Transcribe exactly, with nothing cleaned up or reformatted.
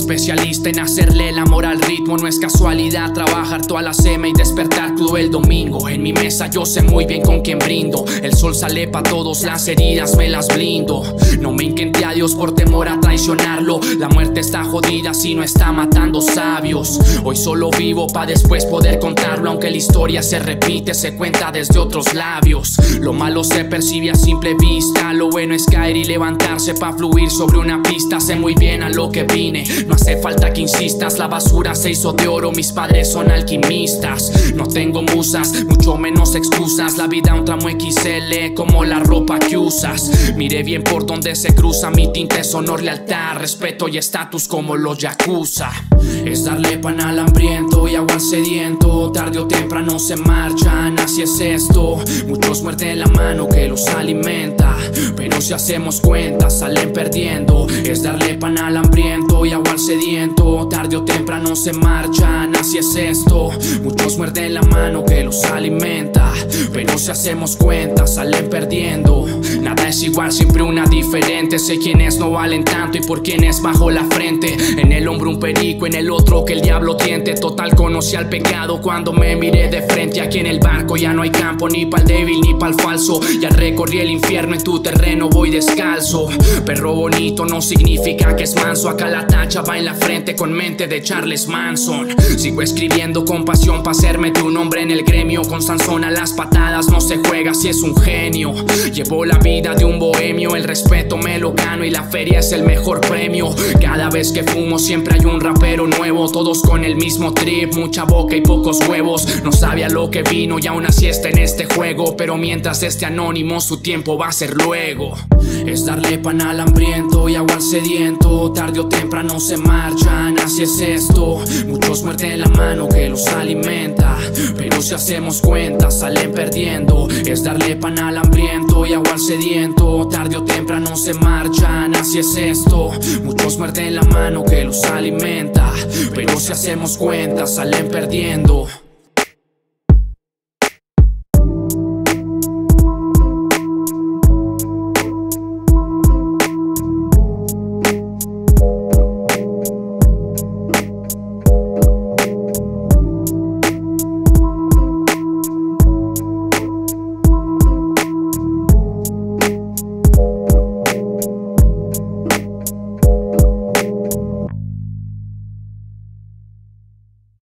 especialista en hacerle el amor al ritmo. No es casualidad trabajar toda la sema y despertar crudo el domingo. En mi mesa yo sé muy bien con quién brindo. El sol sale pa' todos, las heridas me las blindo. No me inquenté a Dios por temor a traicionarlo. La muerte está jodida si no está matando sabios. Hoy solo vivo pa' después poder contarlo. Aunque la historia se repite, se cuenta desde otros labios. Lo malo se percibe a simple vista. Lo bueno es caer y levantarse pa' fluir sobre una pista. Sé muy bien a lo que vine, no hace falta que insistas. La basura se hizo de oro, mis padres son alquimistas. No tengo musas, mucho menos excusas. La vida un tramo equis ele como la ropa que usas. Mire bien por donde se cruza, mi tinte es honor, lealtad, respeto y estatus como los yakuza. Es darle pan al hambriento y agua al sediento. Tarde o temprano se marchan, así es esto. Muchos muerden la mano que los alimenta, pero si hacemos cuentas salen perdiendo. Es darle pan al hambriento y agua al sediento. Tarde o temprano se marchan, así es esto. Muchos muerden la mano que los alimenta, pero si hacemos cuentas salen perdiendo. Nada es igual, siempre una diferente. Sé quiénes no valen tanto y por quienes bajo la frente. En el hombro un perico, en el otro que el diablo tiente. Total conocí al pecado cuando me miré de frente. Aquí en el barco ya no hay campo ni pa'l débil ni pa'l falso. Ya recorrí el infierno, en tu terreno voy descalzo. Perro bonito no significa que es manso. Acá la tacha va en la frente con mente de Charles Manson. Sigo escribiendo con pasión pa' hacerme de un hombre en el gremio. Con Sansón a las patadas no se juega si es un genio. Llevo la vida de un bohemio, el respeto me lo gano y la feria es el mejor premio. Cada vez que fumo siempre hay un rapero nuevo. Todos con el mismo trip, mucha boca y pocos huevos. No sabe a lo que vino y aún así está en este juego. Pero mientras esté anónimo su tiempo va a ser luego. Es darle pan al hambriento y agua al sediento. Tarde o temprano se marchan, así es esto. Muchos muerden la mano que los alimenta, pero si hacemos cuentas salen perdiendo. Es darle pan al hambriento y agua al sediento. Tarde o temprano se marchan, así es esto. Muchos muerden la mano que los alimenta, pero si hacemos cuentas salen perdiendo.